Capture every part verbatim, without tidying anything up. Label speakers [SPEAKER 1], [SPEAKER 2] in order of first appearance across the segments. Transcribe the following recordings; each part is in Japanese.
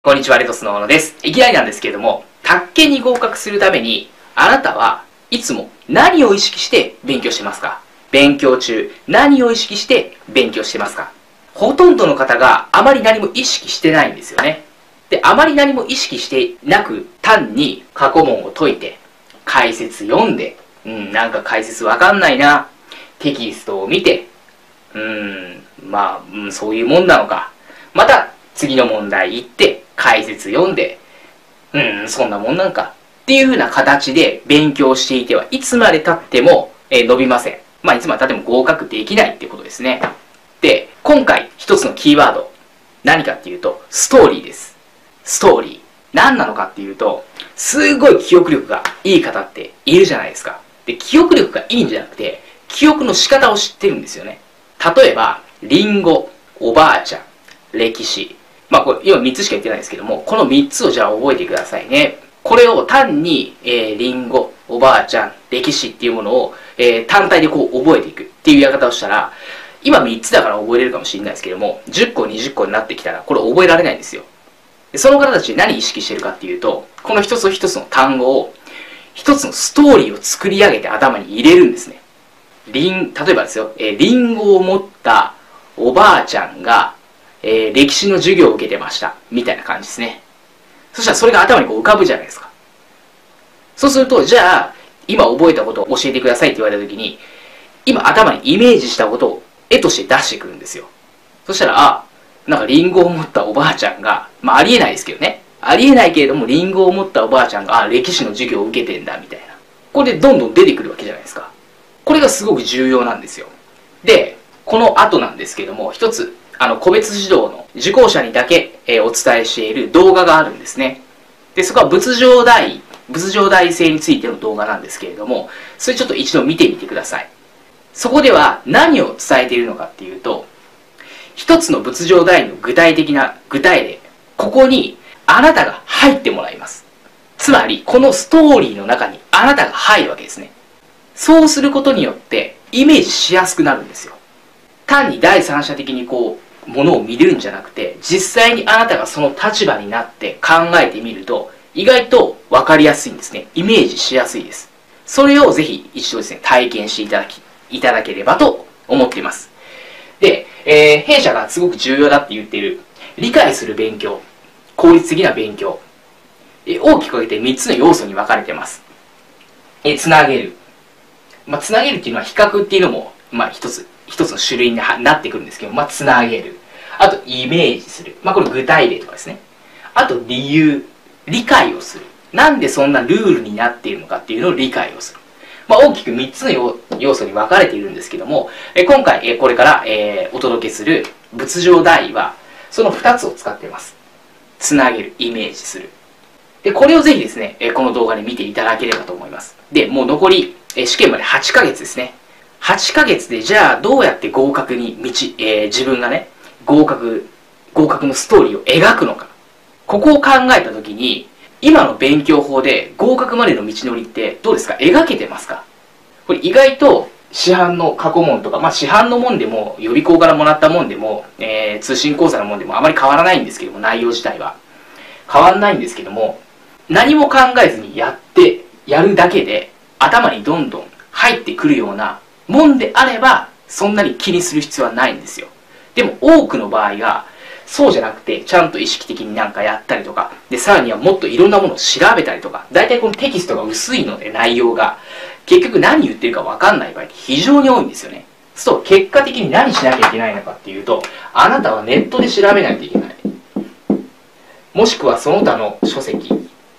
[SPEAKER 1] こんにちは、レトスの小野です。いきなりなんですけれども、宅建に合格するために、あなたはいつも何を意識して勉強してますか？勉強中、何を意識して勉強してますか？ほとんどの方があまり何も意識してないんですよね。で、あまり何も意識してなく、単に過去問を解いて、解説読んで、うん、なんか解説わかんないな、テキストを見て、うーん、まあ、うん、そういうもんなのか。また、次の問題行って、解説読んで、うん、そんなもんなんか。っていう風な形で勉強していては、いつまで経っても、えー、伸びません。まあ、いつまで経っても合格できないっていうことですね。で、今回一つのキーワード。何かっていうと、ストーリーです。ストーリー。何なのかっていうと、すごい記憶力がいい方っているじゃないですか。で、記憶力がいいんじゃなくて、記憶の仕方を知ってるんですよね。例えば、リンゴ、おばあちゃん、歴史。まあこれ、今みっつしか言ってないですけども、このみっつをじゃあ覚えてくださいね。これを単に、えー、リンゴ、おばあちゃん、歴史っていうものを、えー、単体でこう覚えていくっていうやり方をしたら、今みっつだから覚えれるかもしれないですけども、じゅっこ、にじゅっこになってきたら、これ覚えられないんですよ。でその方たち何意識してるかっていうと、この一つ一つの単語を、一つのストーリーを作り上げて頭に入れるんですね。リン、例えばですよ、えー、リンゴを持ったおばあちゃんが、えー、歴史の授業を受けてました。みたいな感じですね。そしたらそれが頭にこう浮かぶじゃないですか。そうすると、じゃあ、今覚えたことを教えてくださいって言われたときに、今頭にイメージしたことを絵として出してくるんですよ。そしたら、あ、なんかリンゴを持ったおばあちゃんが、まあありえないですけどね。ありえないけれども、リンゴを持ったおばあちゃんが、あ、歴史の授業を受けてんだ、みたいな。これでどんどん出てくるわけじゃないですか。これがすごく重要なんですよ。で、この後なんですけども、一つ、あの、個別指導の受講者にだけ、えー、お伝えしている動画があるんですね。で、そこは仏上大、仏上大性についての動画なんですけれども、それちょっと一度見てみてください。そこでは何を伝えているのかっていうと、一つの仏上大の具体的な具体例、ここにあなたが入ってもらいます。つまり、このストーリーの中にあなたが入るわけですね。そうすることによって、イメージしやすくなるんですよ。単に第三者的にこう、ものを見れるんじゃなくて、実際にあなたがその立場になって考えてみると、意外と分かりやすいんですね。イメージしやすいです。それをぜひ一度ですね、体験していただき、いただければと思っています。で、えー、弊社がすごく重要だって言っている、理解する勉強、効率的な勉強、えー、大きく分けてみっつの要素に分かれてます。えー、つなげる。まあ、つなげるっていうのは比較っていうのも、まあ、一つ、一つの種類になってくるんですけど、まあ、つなげる。あと、イメージする。まあ、これ具体例とかですね。あと、理由。理解をする。なんでそんなルールになっているのかっていうのを理解をする。まあ、大きくみっつの要素に分かれているんですけども、え今回、えこれから、えー、お届けする仏上大は、そのふたつを使っています。つなげる、イメージする。で、これをぜひですね、この動画で見ていただければと思います。で、もう残り、試験まではちかげつですね。はちかげつでじゃあどうやって合格に道、えー、自分がね、合格、合格のストーリーを描くのか。ここを考えたときに、今の勉強法で合格までの道のりってどうですか？描けてますか？これ意外と市販の過去問とか、まあ市販のもんでも、予備校からもらったもんでも、えー、通信講座のもんでもあまり変わらないんですけども、内容自体は。変わらないんですけども、何も考えずにやって、やるだけで、頭にどんどん入ってくるようなもんであれば、そんなに気にする必要はないんですよ。でも多くの場合が、そうじゃなくて、ちゃんと意識的になんかやったりとか、で、さらにはもっといろんなものを調べたりとか、大体このテキストが薄いので内容が、結局何言ってるかわかんない場合って非常に多いんですよね。そう、結果的に何しなきゃいけないのかっていうと、あなたはネットで調べないといけない。もしくはその他の書籍。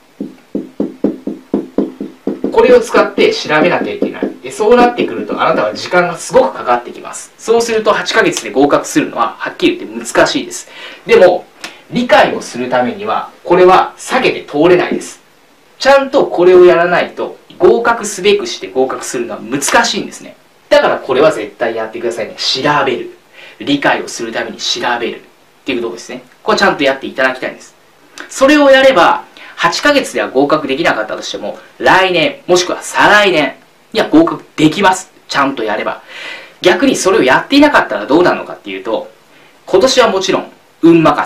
[SPEAKER 1] これを使って調べなきゃいけない。で、そうなってくるとあなたは時間がすごくかかってきます。そうするとはちかげつで合格するのははっきり言って難しいです。でも、理解をするためには、これは避けて通れないです。ちゃんとこれをやらないと、合格すべくして合格するのは難しいんですね。だからこれは絶対やってくださいね。調べる。理解をするために調べる。っていうところですね。これちゃんとやっていただきたいんです。それをやれば、はちかげつでは合格できなかったとしても、来年、もしくは再来年には合格できます。ちゃんとやれば。逆にそれをやっていなかったらどうなるのかっていうと、今年はもちろん運任せ、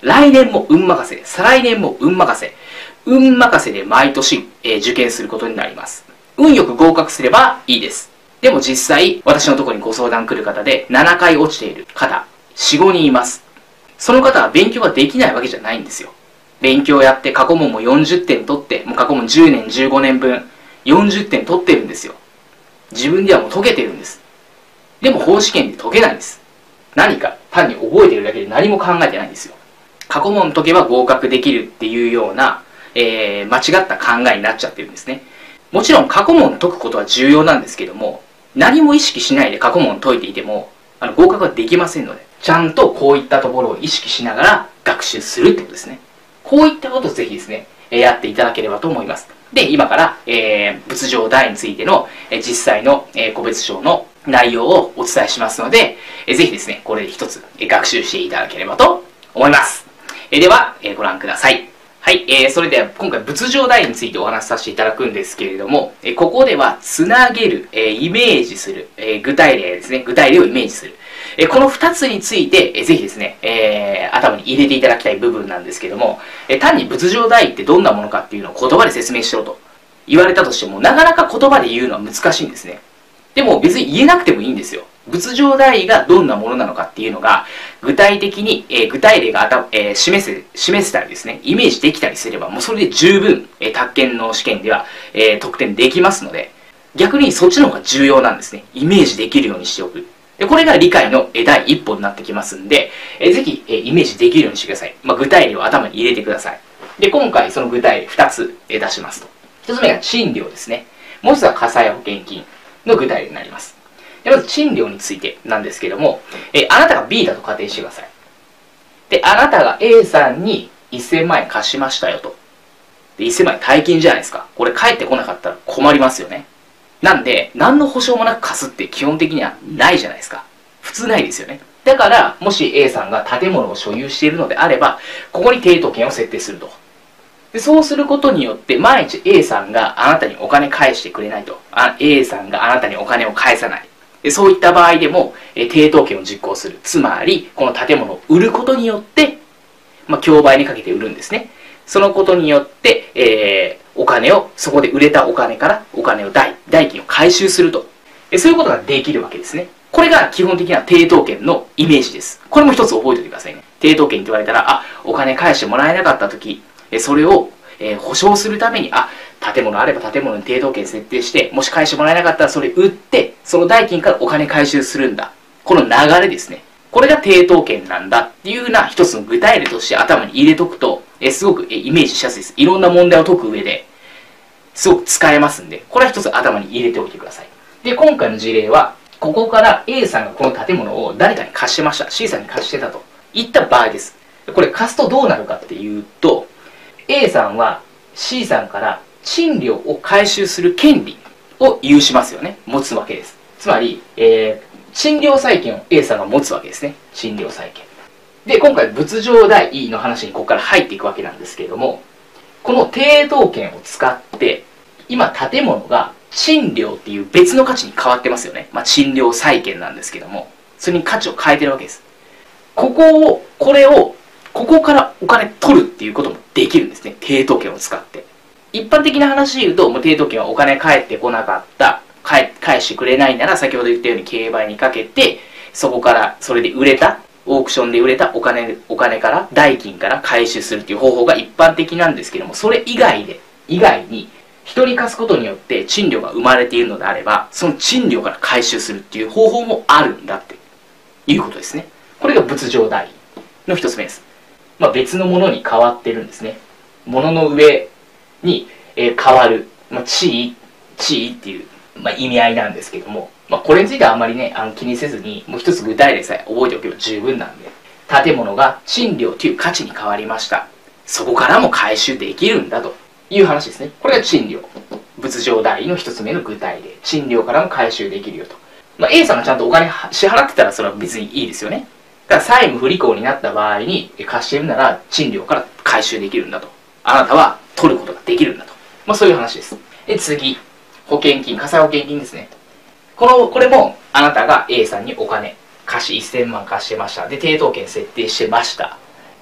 [SPEAKER 1] 来年も運任せ、再来年も運任せ、運任せで毎年、えー、受験することになります。運よく合格すればいいです。でも実際、私のところにご相談来る方でななかい落ちている方、よん、ごにんいます。その方は勉強ができないわけじゃないんですよ。勉強やって過去問もよんじゅってん取って、もう過去問じゅうねん、じゅうごねんぶん、よんじゅってん取ってるんですよ。自分ではもう解けてるんです。でも法試験で解けないんです。何か単に覚えてるだけで何も考えてないんですよ。過去問解けば合格できるっていうような、えー、間違った考えになっちゃってるんですね。もちろん過去問解くことは重要なんですけども、何も意識しないで過去問解いていてもあの合格はできませんので、ちゃんとこういったところを意識しながら学習するってことですね。こういったことをぜひですね、やっていただければと思います。で、今から、えー、仏上大についての、えー、実際の、えー、個別章の内容をお伝えしますので、えー、ぜひですね、これで一つ、えー、学習していただければと思います。えー、では、えー、ご覧ください。はい、えー、それでは今回仏上大についてお話しさせていただくんですけれども、えー、ここではつなげる、えー、イメージする、えー、具体例ですね、具体例をイメージする。えー、このふたつについて、えー、ぜひですね、えー、頭に入れていただきたい部分なんですけども、えー、単に仏上大ってどんなものかっていうのを言葉で説明しろと言われたとしても、なかなか言葉で言うのは難しいんですね。でも別に言えなくてもいいんですよ。仏上大がどんなものなのかっていうのが、具体的に、えー、具体例があた、えー、示せ、示せたりですね、イメージできたりすれば、もうそれで十分、えー、宅建の試験では、えー、得点できますので、逆にそっちの方が重要なんですね。イメージできるようにしておく。で、これが理解の第一歩になってきますんで、えー、ぜひ、えー、イメージできるようにしてください。まあ、具体例を頭に入れてください。で、今回その具体例ふたつ、えー、出しますと。ひとつめが賃料ですね。もう一つは火災保険金の具体例になります。でまず賃料についてなんですけども、えー、あなたが ビー だと仮定してください。で、あなたが エー さんにせんまんえん貸しましたよと。で、せんまんえん大金じゃないですか。これ返ってこなかったら困りますよね。なんで、何の保証もなく貸すって基本的にはないじゃないですか。普通ないですよね。だから、もし エー さんが建物を所有しているのであれば、ここに抵当権を設定すると。でそうすることによって、万一 エー さんがあなたにお金返してくれないと。あ エー さんがあなたにお金を返さない。でそういった場合でも、えー、抵当権を実行する。つまり、この建物を売ることによって、まあ、競売にかけて売るんですね。そのことによって、えー、お金を、そこで売れたお金からお金を代、代金を回収すると。でそういうことができるわけですね。これが基本的な抵当権のイメージです。これも一つ覚えておいてくださいね。抵当権って言われたら、あ、お金返してもらえなかったとき、それを、えー、保証するために、あ、建物あれば建物に抵当権設定して、もし返してもらえなかったらそれ売って、その代金からお金回収するんだ。この流れですね。これが抵当権なんだっていうような一つの具体例として頭に入れとくと、えー、すごく、えー、イメージしやすいです。いろんな問題を解く上で、すごく使えますんで、これは一つ頭に入れておいてください。で、今回の事例は、ここから エー さんがこの建物を誰かに貸してました。シー さんに貸してたといった場合です。これ貸すとどうなるかっていうと、エー さんは シー さんから賃料を回収する権利を有しますよね。持つわけです。つまり、えー、賃料債権を エー さんが持つわけですね。賃料債権。で、今回仏上代の話にここから入っていくわけなんですけれども、この抵当権を使って、今建物が賃料っていう別の価値に変わってますよね。まあ、賃料債権なんですけども、それに価値を変えてるわけです。ここを、これを、ここからお金取るっていうこともできるんですね。抵当権を使って。一般的な話で言うと、もう抵当権はお金返ってこなかった、返、返してくれないなら、先ほど言ったように競売にかけて、そこからそれで売れた、オークションで売れたお金、お金から、代金から回収するっていう方法が一般的なんですけども、それ以外で、以外に、人に貸すことによって賃料が生まれているのであれば、その賃料から回収するっていう方法もあるんだっていうことですね。これが仏上代の一つ目です。まあ、別のものに変わってるんですね。物の上に、えー、変わる、まあ、地位、地位っていう、まあ、意味合いなんですけども、まあ、これについてはあまりね、あの気にせずに、もう一つ具体例さえ覚えておけば十分なんで、建物が賃料という価値に変わりました。そこからも回収できるんだという話ですね。これが賃料。仏上代の一つ目の具体例。賃料からも回収できるよと。まあ、A さんがちゃんとお金支払ってたらそれは別にいいですよね。だから債務不履行になった場合に貸してるなら賃料から回収できるんだと。あなたは取ることができるんだと。まあそういう話です。で、次。保険金、火災保険金ですね。この、これもあなたが A さんにお金、貸しいっせんまん貸してました。で、抵当権設定してました。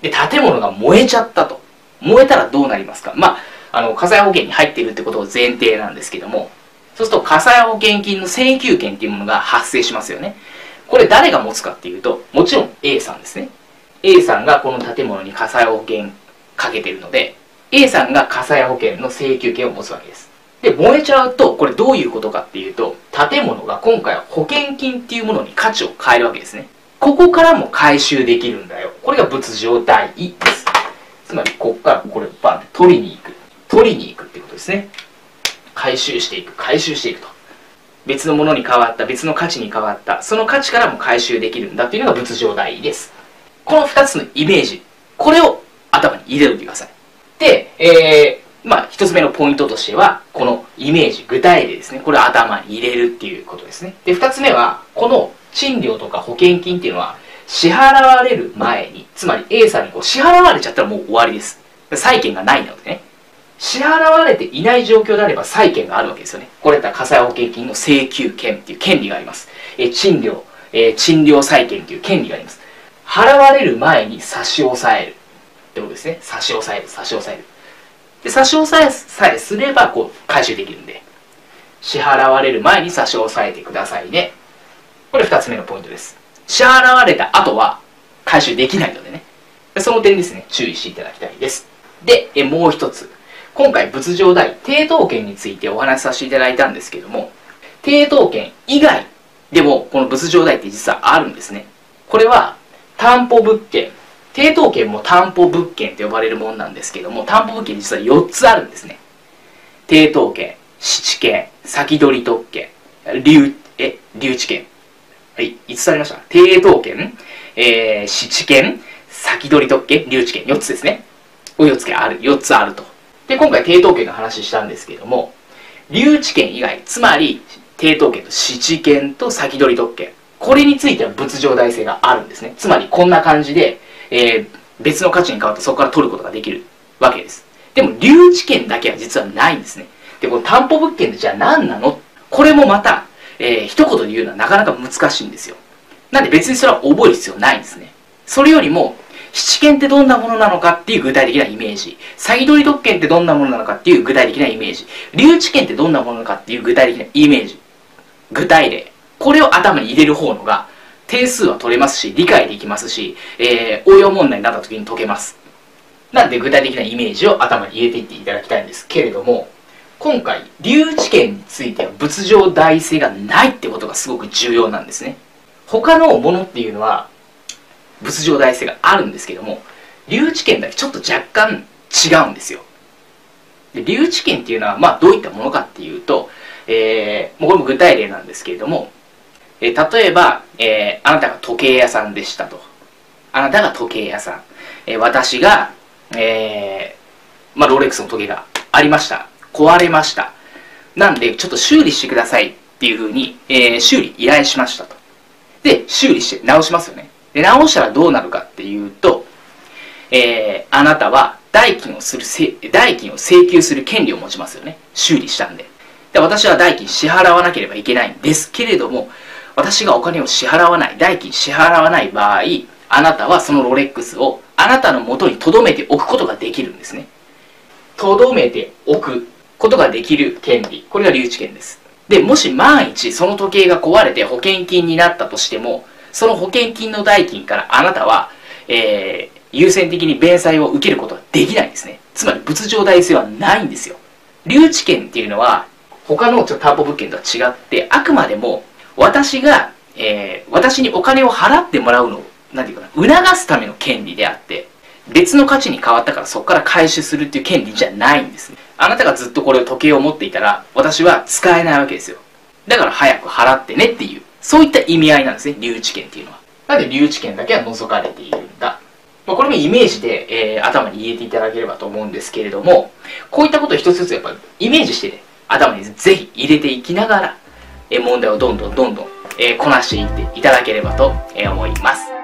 [SPEAKER 1] で、建物が燃えちゃったと。燃えたらどうなりますか？まあ、あの、火災保険に入っているってことを前提なんですけども、そうすると火災保険金の請求権っていうものが発生しますよね。これ誰が持つかっていうと、もちろん A さんですね。A さんがこの建物に火災保険かけてるので、A さんが火災保険の請求権を持つわけです。で、燃えちゃうと、これどういうことかっていうと、建物が今回は保険金っていうものに価値を変えるわけですね。ここからも回収できるんだよ。これが物上代位です。つまり、ここからこれをバンって取りに行く。取りに行くってことですね。回収していく、回収していくと。別のものに変わった、別の価値に変わった、その価値からも回収できるんだっていうのが物上代位です。このふたつのイメージ、これを頭に入れておいてください。で、えー、まあ、ひとつめのポイントとしては、このイメージ、具体例ですね。これを頭に入れるっていうことですね。で、ふたつめは、この賃料とか保険金っていうのは、支払われる前に、つまり A さんにこう支払われちゃったらもう終わりです。債権がないのでね。支払われていない状況であれば債権があるわけですよね。これだったら火災保険金の請求権っていう権利があります。え賃料、えー、賃料債権っていう権利があります。払われる前に差し押さえるってことですね。差し押さえる、差し押さえる。で、差し押さえさえすればこう回収できるんで、支払われる前に差し押さえてくださいね。これふたつめのポイントです。支払われた後は回収できないのでね。その点ですね、注意していただきたいです。で、えもう一つ。今回物上代、抵当権についてお話しさせていただいたんですけども、抵当権以外でもこの物上代って実はあるんですね。これは担保物件、抵当権も担保物件と呼ばれるものなんですけども、担保物件実はよっつあるんですね。抵当権、質権、先取り特権、留、え、留置権。はい、いつつありました？抵当権、えー、質権、先取り特権、留置権。よっつですね。よっつある、よっつあると。で、今回抵当権の話したんですけども、留置権以外、つまり抵当権と質権と先取り特権。これについては物上代性があるんですね。つまりこんな感じで、えー、別の価値に変わってそこから取ることができるわけです。でも留置権だけは実はないんですね。で、この担保物件ってじゃあ何なの？これもまた、えー、一言で言うのはなかなか難しいんですよ。なんで別にそれは覚える必要ないんですね。それよりも、質権ってどんなものなのかっていう具体的なイメージ。先取り特権ってどんなものなのかっていう具体的なイメージ。留置権ってどんなものなのかっていう具体的なイメージ。具体例。これを頭に入れる方のが、点数は取れますし、理解できますし、えー、応用問題になった時に解けます。なんで具体的なイメージを頭に入れていっていただきたいんですけれども、今回、留置権については物上代性がないってことがすごく重要なんですね。他のものっていうのは、物上代性があるんですけども、留置権だけちょっと若干違うんですよ。で、留置権っていうのは、まあどういったものかっていうと、えー、もうこれも具体例なんですけれども、えー、例えば、えー、あなたが時計屋さんでしたと。あなたが時計屋さん。えー、私が、えー、まあロレックスの時計がありました。壊れました。なんで、ちょっと修理してくださいっていうふうに、えー、修理依頼しましたと。で、修理して直しますよね。で、直したらどうなるかっていうと、えー、あなたは代金をする、代金を請求する権利を持ちますよね。修理したんで。で、私は代金支払わなければいけないんですけれども、私がお金を支払わない、代金支払わない場合、あなたはそのロレックスをあなたの元に留めておくことができるんですね。留めておくことができる権利。これが留置権です。で、もし万一その時計が壊れて保険金になったとしても、その保険金の代金からあなたは、えー、優先的に弁済を受けることはできないんですね。つまり物上代性はないんですよ。留置権っていうのは、他のちょっと担保物件とは違って、あくまでも私が、えー、私にお金を払ってもらうのを、なんていうかな、促すための権利であって、別の価値に変わったからそこから回収するっていう権利じゃないんですね。あなたがずっとこれを時計を持っていたら、私は使えないわけですよ。だから早く払ってねっていう、そういった意味合いなんですね、留置権っていうのは。なんで留置権だけは除かれているんだ。まあ、これもイメージで、えー、頭に入れていただければと思うんですけれども、こういったことを一つずつやっぱりイメージしてね、頭にぜひ入れていきながら、えー、問題をどんどんどんどん、えー、こなしていっていただければと思います。